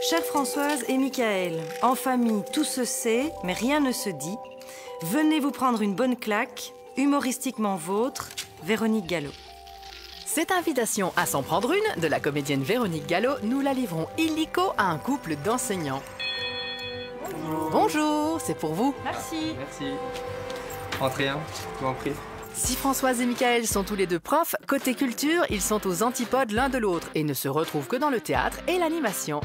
Chères Françoise et Michael, en famille, tout se sait, mais rien ne se dit. Venez vous prendre une bonne claque, humoristiquement vôtre, Véronique Gallo. Cette invitation à s'en prendre une de la comédienne Véronique Gallo, nous la livrons illico à un couple d'enseignants. Bonjour. Bonjour, c'est pour vous. Merci. Merci. Entrez, hein, je vous en prie. Si Françoise et Michael sont tous les deux profs, côté culture, ils sont aux antipodes l'un de l'autre et ne se retrouvent que dans le théâtre et l'animation.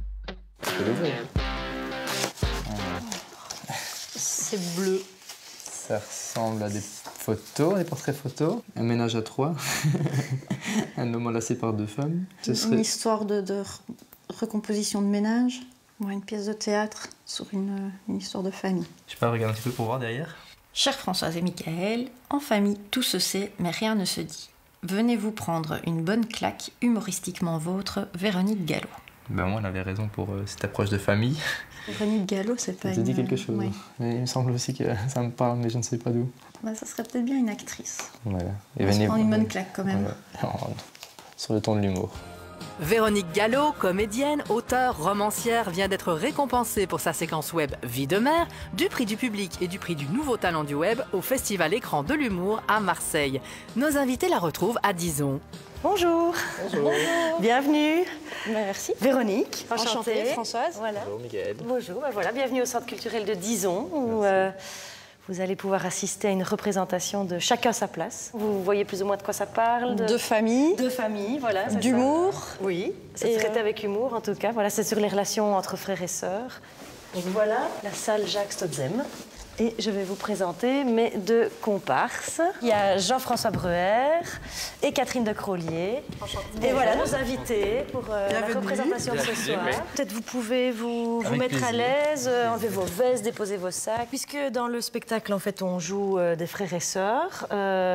C'est bleu. Ça ressemble à des photos, des portraits photos. Un ménage à trois. Un homme enlacé par deux femmes. Une histoire de recomposition de ménage. Une pièce de théâtre sur une histoire de famille. Je peux regarder un petit peu pour voir derrière. Chères Françoise et Michael, en famille, tout se sait, mais rien ne se dit. Venez vous prendre une bonne claque, humoristiquement vôtre, Véronique Gallo. Ben moi, elle avait raison pour cette approche de famille. Véronique Gallo, c'est pas Ça te dit quelque chose. Oui. Mais il me semble aussi que ça me parle, mais je ne sais pas d'où. Ça serait peut-être bien une actrice. Voilà. On se prend une bonne claque quand même. Ouais. Sur le ton de l'humour. Véronique Gallo, comédienne, auteure, romancière, vient d'être récompensée pour sa séquence web Vie de mère, du prix du public et du prix du nouveau talent du web au Festival Écran de l'Humour à Marseille. Nos invités la retrouvent à Dizon. Bonjour. Bonjour. Bienvenue. Merci. Véronique. Enchantée, Françoise. Voilà. Bonjour, Michael. Bonjour, voilà, bienvenue au Centre culturel de Dizon où vous allez pouvoir assister à une représentation de Chacun sa place. Vous voyez plus ou moins de quoi ça parle. De famille. De famille, voilà. D'humour. Oui, c'est traité avec humour en tout cas. Voilà, c'est sur les relations entre frères et sœurs. Et voilà la salle Jacques Stotzem. Et je vais vous présenter mes deux comparses. Il y a Jean-François Breuer et Catherine de Crollier. Et voilà nos invités pour la représentation de ce soir. Peut-être vous pouvez vous mettre à l'aise, enlever vos vestes, déposer vos sacs. Puisque dans le spectacle, en fait, on joue des frères et sœurs.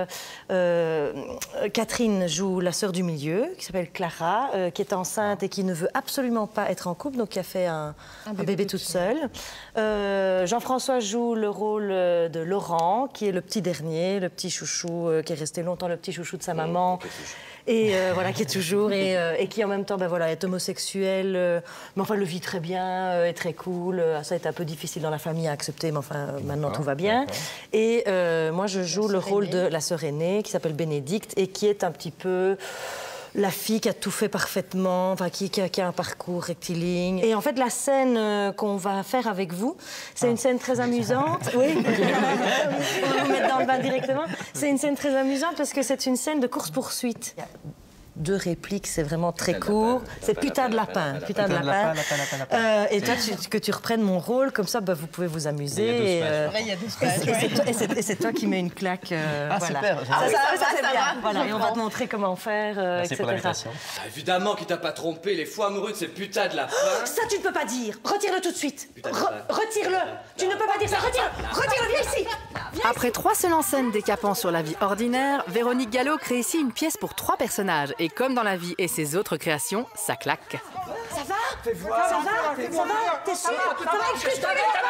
Catherine joue la sœur du milieu, qui s'appelle Clara, qui est enceinte et qui ne veut absolument pas être en couple, donc qui a fait un bébé toute seule. Jean-François joue le rôle de Laurent, qui est le petit dernier, le petit chouchou, qui est resté longtemps le petit chouchou de sa maman. Et voilà, qui est toujours, et qui en même temps est homosexuel, mais enfin le vit très bien, est très cool. Ça a été un peu difficile dans la famille à accepter, mais enfin maintenant tout va bien. Et moi je joue le rôle de la sœur aînée, qui s'appelle Bénédicte, et qui est un petit peu la fille qui a tout fait parfaitement, enfin, qui a un parcours rectiligne. Et en fait, la scène qu'on va faire avec vous, c'est une scène très amusante. Oui, on va vous mettre dans le bain directement. C'est une scène très amusante parce que c'est une scène de course-poursuite. Il y a deux répliques, c'est vraiment très court. C'est putain de lapin, putain de lapin. Et toi, que tu reprennes mon rôle, comme ça, vous pouvez vous amuser. Et c'est toi qui mets une claque. Ah, super. Ça c'est bien. Voilà, et on va te montrer comment faire, Merci etc. pour l'invitation. Évidemment qu'il t'a pas trompé, les fous amoureux de ces putains de lapins. Ça, tu ne peux pas dire. Retire-le tout de suite. Putain de lapin. Retire-le. Tu ne peux pas dire ça. Retire-le. Retire-le, viens ici. Après 3 seules en scène décapant sur la vie ordinaire, Véronique Gallo crée ici une pièce pour 3 personnages. Et comme dans la vie et ses autres créations, ça claque. Ça va? Ça va? T'es sûr? Ça va? Excuse-toi,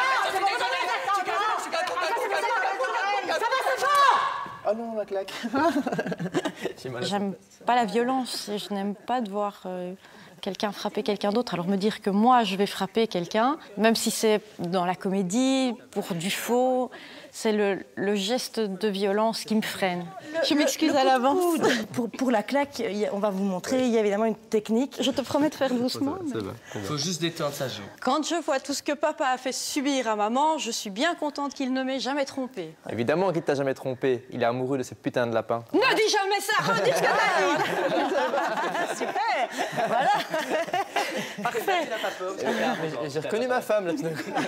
ça va? Ah non, la claque. J'aime pas la violence et je n'aime pas de voir quelqu'un frapper quelqu'un d'autre. Alors me dire que moi, je vais frapper quelqu'un, même si c'est dans la comédie, pour du faux, c'est le geste de violence qui me freine. Je m'excuse à l'avance. Pour la claque, on va vous montrer, il y a évidemment une technique. Je te promets de faire doucement. Faut juste détendre sa joue. Quand je vois tout ce que papa a fait subir à maman, je suis bien contente qu'il ne m'ait jamais trompée. Évidemment qu'il t'a jamais trompé. Il est amoureux de ces putains de lapins. Ne dis jamais ça, redis ce que t'as dit. Super. Voilà. Parfait. J'ai reconnu ma femme, là, tout d'un coup.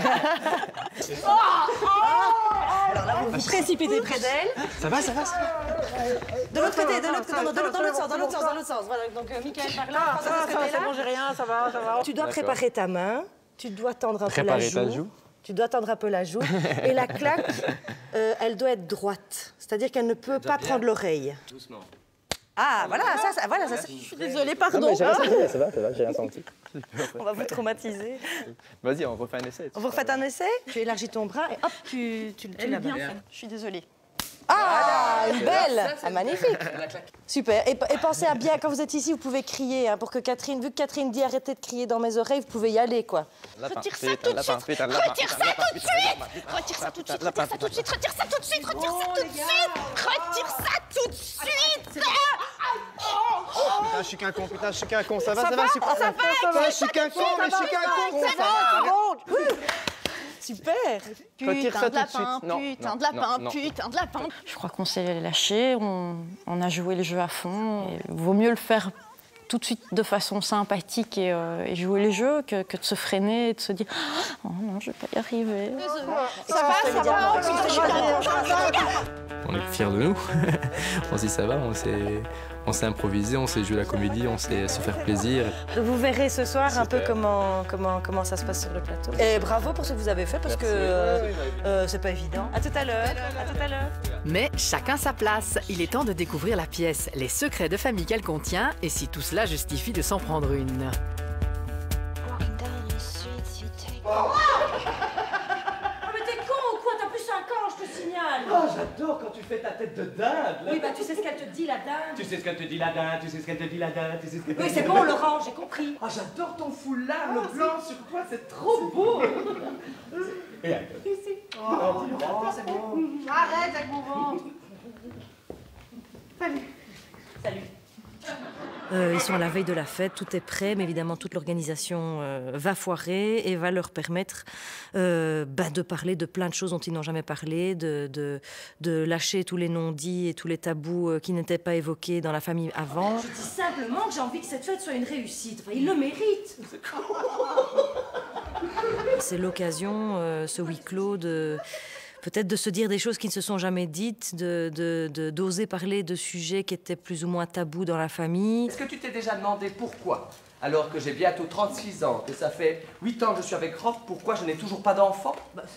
Alors là, vous vous précipitez près d'elle. Ça va. De l'autre côté, dans l'autre sens. Voilà, donc Michael par là, Françoise de ce côté-là. C'est bon, j'ai rien, ça va. Tu dois préparer ta main, tu dois tendre un peu la Préparer ta joue. Tu dois tendre un peu la joue. Et la claque, elle doit être droite. C'est-à-dire qu'elle ne peut pas prendre l'oreille. Doucement. Ah, voilà, ça. Je suis désolée, pardon. Ça va, j'ai rien senti. On va vous traumatiser. Vas-y, on refait un essai. On vous refait un essai. Tu élargis ton bras et hop, tu la bien bats. fait. Je suis désolée. Ah, une belle. Ça, c'est Magnifique. Super. Et pensez à bien, quand vous êtes ici, vous pouvez crier, hein, pour que Catherine, vu que Catherine dit arrêtez de crier dans mes oreilles, vous pouvez y aller, quoi. Retire ça tout de suite. Retire ça tout de suite. Retire ça tout de suite. Retire ça tout de suite. Retire ça tout de suite. Retire ça tout de suite. Retire ça tout de suite. Putain, je suis qu'un con, putain, je suis qu'un con, ça va, je suis qu'un con, mais je suis qu'un con, ça va. Super. Retire ça tout de suite. Putain de lapin, putain de lapin. Je crois qu'on s'est lâché, on a joué le jeu à fond. Il vaut mieux le faire tout de suite de façon sympathique et jouer les jeux que de se freiner et de se dire « Oh non, je vais pas y arriver. » On est fiers de nous. On se dit ça va, on s'est improvisé, on s'est joué la comédie, on sait se faire plaisir. Vous verrez ce soir un peu comment ça se passe sur le plateau. Et bravo pour ce que vous avez fait parce que c'est pas évident. À tout à l'heure. À tout à l'heure. Mais chacun sa place. Il est temps de découvrir la pièce, les secrets de famille qu'elle contient et si tout cela justifie de s'en prendre une. Oh, j'adore quand tu fais ta tête de dinde. Oui, bah tu sais ce qu'elle te dit, la dinde. Tu sais ce qu'elle te dit, la dinde, tu sais ce qu'elle te dit, la dinde, tu sais ce qu'elle te dit. Oui, c'est bon, Laurent, j'ai compris. Oh, j'adore ton foulard, le blanc sur toi, c'est trop beau. Et ici. Oh, c'est bon. Arrête avec mon ventre. Salut. Salut. Ils sont à la veille de la fête, tout est prêt, mais évidemment toute l'organisation va foirer et va leur permettre de parler de plein de choses dont ils n'ont jamais parlé, de lâcher tous les non-dits et tous les tabous qui n'étaient pas évoqués dans la famille avant. Je dis simplement que j'ai envie que cette fête soit une réussite. Enfin, ils le méritent. C'est l'occasion, ce huis clos, peut-être de se dire des choses qui ne se sont jamais dites, d'oser parler de sujets qui étaient plus ou moins tabous dans la famille. Est-ce que tu t'es déjà demandé pourquoi, alors que j'ai bientôt 36 ans, que ça fait 8 ans que je suis avec Rob, pourquoi je n'ai toujours pas d'enfant?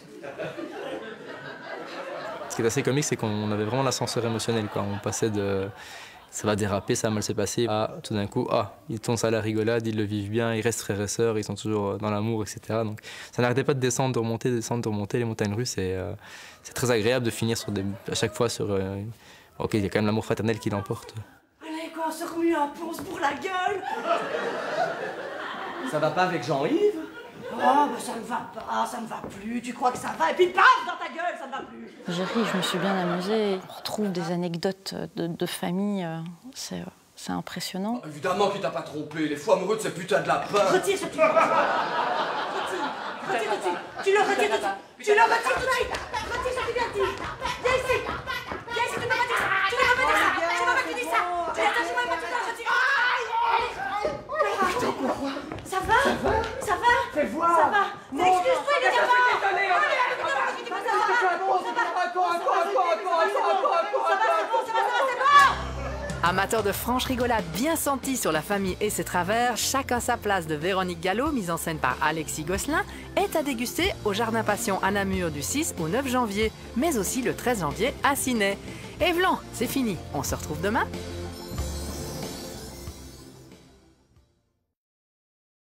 Ce qui est assez comique, c'est qu'on avait vraiment l'ascenseur émotionnel, quoi. On passait de ça va déraper, ça va mal se passer, à tout d'un coup, ils tombent à la rigolade, ils le vivent bien, ils restent frères et sœurs, ils sont toujours dans l'amour, etc. Donc ça n'arrêtait pas de descendre, de remonter, les montagnes russes. C'est très agréable de finir à chaque fois sur... Ok, il y a quand même l'amour fraternel qui l'emporte. Allez, quoi, on se remue un peu, on se bourre la gueule. Ça va pas avec Jean-Yves? Oh, bah ça ne va pas, ça ne va plus. Tu crois que ça va, et puis paf, dans ta gueule, ça ne va plus. J'ai ri, je me suis bien amusée. On retrouve des anecdotes de famille, c'est impressionnant. Oh, évidemment qu'il t'a pas trompé, les fous amoureux de ce putain de lapin. Retire ce petit... Retire tout de suite. Tu le retires tout de suite. Tu le retires tout de suite. Retire ce que tu viens de dire. Viens ici. Viens ici, tu ne peux pas dire ça. Tu ne peux pas dire ça. Tu ne peux pas dire ça. Tu n'as pas dit ça, retire. Putain, pourquoi? Ça va? Ça va? Fais voir. Ça va. Excuse-toi, il est pas. Amateur de franche rigolade bien sentie sur la famille et ses travers, Chacun sa place de Véronique Gallo, mise en scène par Alexis Gosselin, est à déguster au Jardin Passion à Namur du 6 au 9 janvier, mais aussi le 13 janvier à Ciney. Et v'lan, c'est fini, on se retrouve demain.